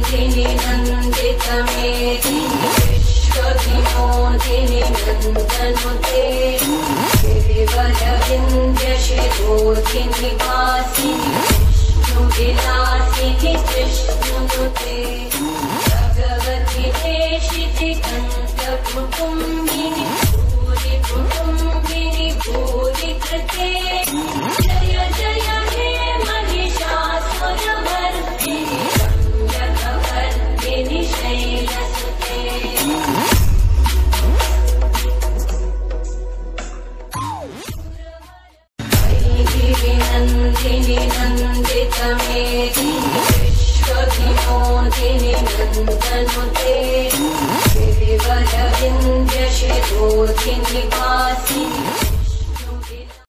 विश्वविनोदिनि नन्दितमेदिनि विश्वविनोदिनि नन्दनुते गिरिवरविन्द्यशिरोधिनि वासिनि विष्णुविलासिनि कृष्णनुते भगवति देशिति कण्ठकुटुम्बिनि भूरि कुटुम्बिनि भूरि कृते जय जय हे महिषासुरमर्दिनि रम्यकवर्दिनि शैलसुते गिरिनन्दिनि नन्दितमेदिनि विश्वविनोदिनि नन्दनुते गिरिवरविन्द्यशिरोधिनि वासिनि